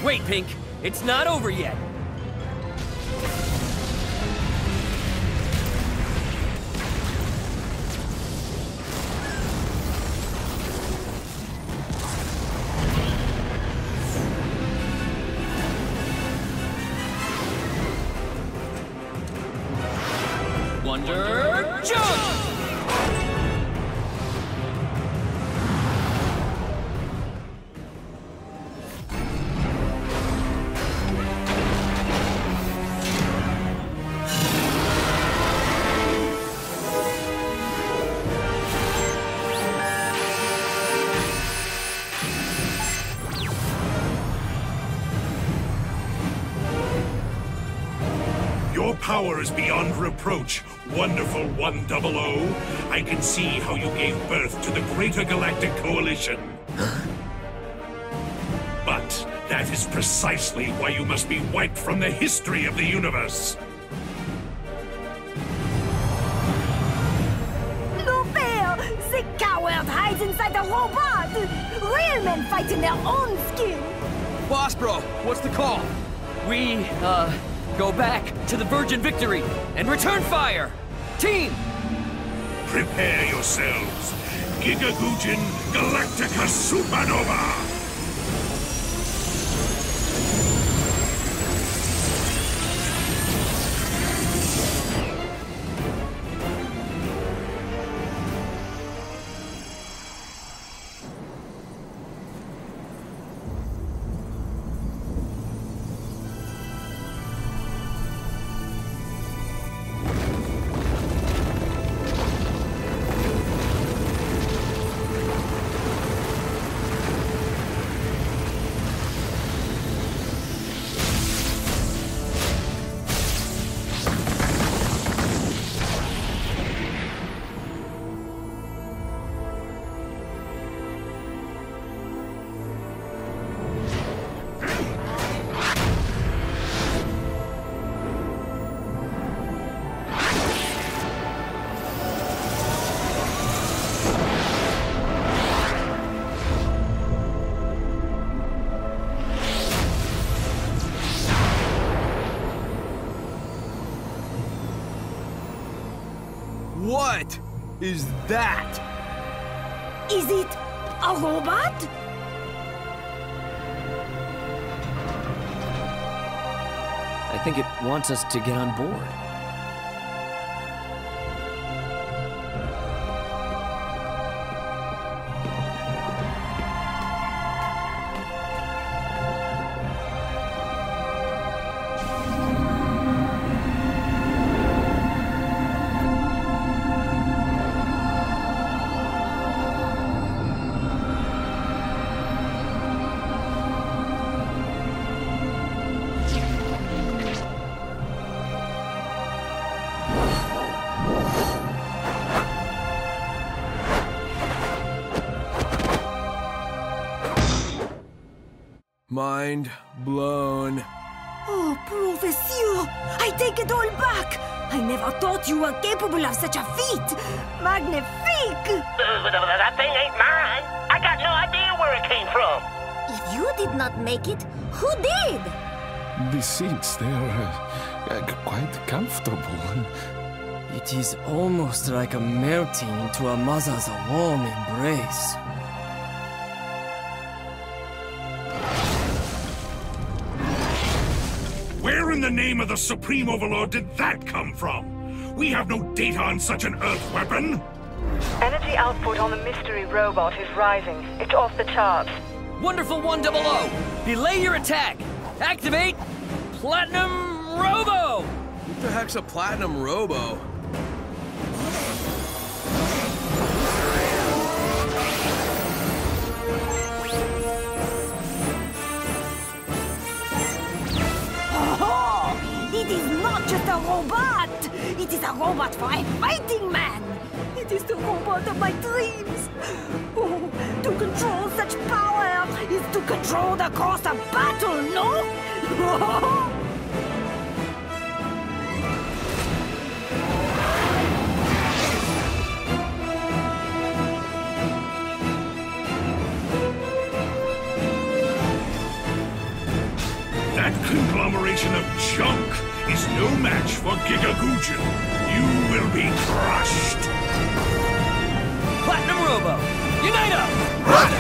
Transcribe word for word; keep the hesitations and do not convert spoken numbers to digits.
Wait, Pink. It's not over yet. Wonder Jump! Your power is beyond reproach, wonderful one double O. I can see how you gave birth to the Greater Galactic Coalition. But that is precisely why you must be wiped from the history of the universe. No fair! The coward hides inside a robot! Real men fight in their own skin! Boss Bro, what's the call? We, uh... go back to the Virgin Victory and return fire! Team! Prepare yourselves. Gigagoojin Galactica Supernova! What is that? Is it a robot? I think it wants us to get on board. Mind blown. Oh, Professor! I take it all back! I never thought you were capable of such a feat! Magnifique! Uh, that thing ain't mine. I got no idea where it came from. If you did not make it, who did? The seats, they're uh, uh, quite comfortable. It is almost like a melting into a mother's warm embrace. Where in the name of the Supreme Overlord did that come from? We have no data on such an Earth weapon! Energy output on the mystery robot is rising. It's off the charts. Wonderful one double O! Delay your attack! Activate Platinum Robo! What the heck's a Platinum Robo? It is not just a robot! It is a robot for a fighting man! It is the robot of my dreams! Oh, to control such power is to control the course of battle, no? That conglomeration of junk is no match for Gigagoojin. You will be crushed. Platinum Robo, unite up!